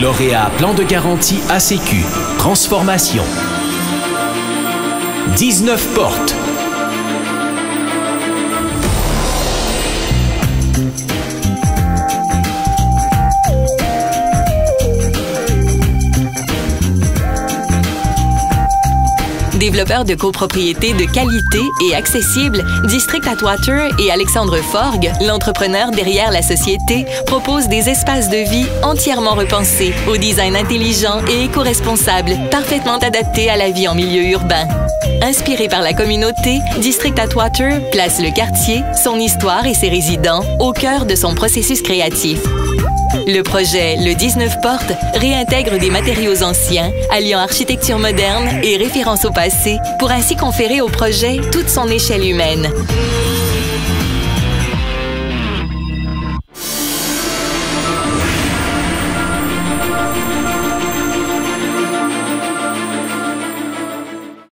Lauréat plan de garantie ACQ. Transformation. 19 portes. Développeurs de copropriétés de qualité et accessibles, District Atwater et Alexandre Forgue, l'entrepreneur derrière la société, proposent des espaces de vie entièrement repensés, au design intelligent et éco-responsable, parfaitement adaptés à la vie en milieu urbain. Inspiré par la communauté, District Atwater place le quartier, son histoire et ses résidents au cœur de son processus créatif. Le projet Le 19 portes réintègre des matériaux anciens, alliant architecture moderne et référence au passé, pour ainsi conférer au projet toute son échelle humaine.